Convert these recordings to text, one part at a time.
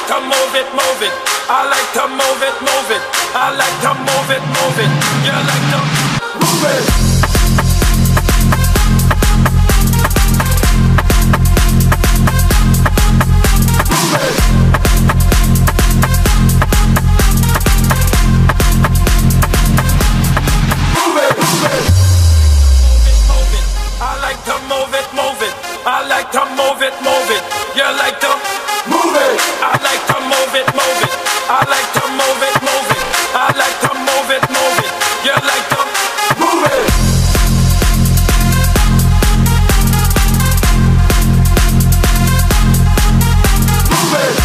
like to move it, move it. I like to move it, move it. I like to move it, move it. You like to move it. Move it. Move it, move it. Move it. I like to move it, move it. I like to move it, move it. You like to move it. I like to move it, move it. I like to move it, move it. I like to move it, move it. You like to move it. Move it.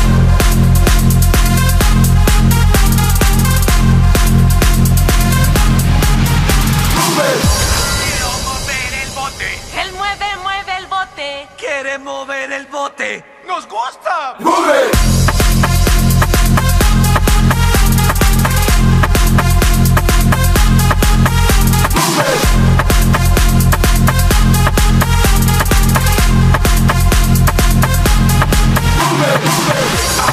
Move it. Quiero mover el bote. Él mueve el bote. Quiere mover el bote. ¡Nos gusta! Move it. Move it. Move it, move it. I